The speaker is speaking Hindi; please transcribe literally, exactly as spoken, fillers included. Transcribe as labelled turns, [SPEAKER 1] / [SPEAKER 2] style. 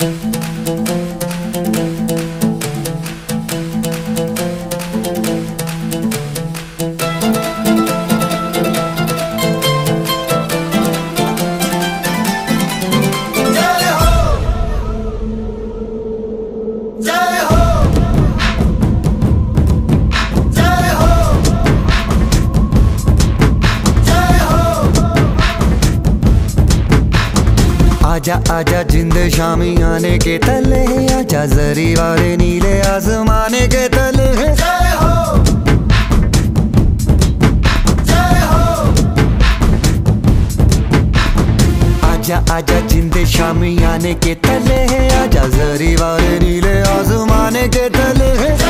[SPEAKER 1] आजा आजा जिंद शामी आने के तले, आजा जरी वाले नीले आसमाने के तले। जय हो जय हो। आजा आजा जिंद शामी आने के तले, आजा जरी वाले नीले आसमाने के तले।